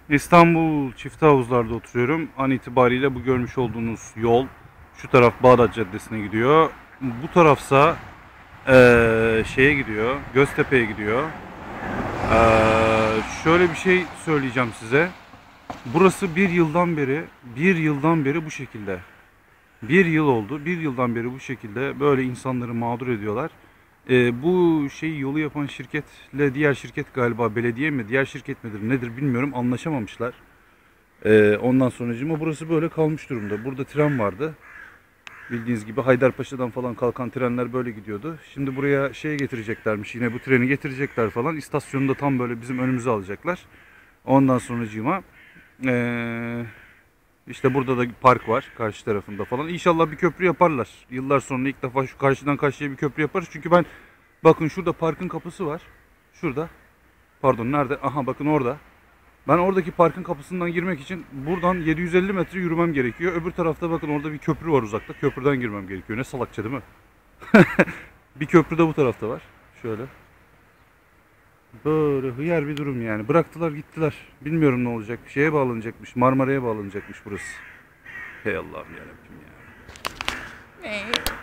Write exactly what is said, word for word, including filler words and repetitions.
İstanbul Çifte Havuzlar'da oturuyorum. An itibariyle bu görmüş olduğunuz yol şu taraf Bağdat Caddesi'ne gidiyor. Bu tarafsa ee, şeye gidiyor, Göztepe'ye gidiyor. Ee, şöyle bir şey söyleyeceğim size. Burası bir yıldan beri, bir yıldan beri bu şekilde. Bir yıl oldu. Bir yıldan beri bu şekilde böyle insanları mağdur ediyorlar. Ee, bu şeyi yolu yapan şirketle diğer şirket galiba belediye mi, diğer şirket midir nedir bilmiyorum, anlaşamamışlar. Ee, ondan sonracığıma burası böyle kalmış durumda. Burada tren vardı. Bildiğiniz gibi Haydarpaşa'dan falan kalkan trenler böyle gidiyordu. Şimdi buraya şey getireceklermiş. Yine bu treni getirecekler falan. İstasyonu da tam böyle bizim önümüze alacaklar. Ondan sonracığıma ee, işte burada da bir park var karşı tarafında falan. İnşallah bir köprü yaparlar. Yıllar sonra ilk defa şu karşıdan karşıya bir köprü yaparız. Çünkü ben bakın şurada parkın kapısı var. Şurada. Pardon nerede? Aha bakın orada. Ben oradaki parkın kapısından girmek için buradan yedi yüz elli metre yürümem gerekiyor. Öbür tarafta bakın orada bir köprü var uzakta. Köprüden girmem gerekiyor. Ne salakça değil mi? Bir köprü de bu tarafta var. Şöyle. Böyle hıyar bir durum yani. Bıraktılar gittiler. Bilmiyorum ne olacak. Şeye bağlanacakmış. Marmara'ya bağlanacakmış burası. Hey Allah'ım yarabbim ya.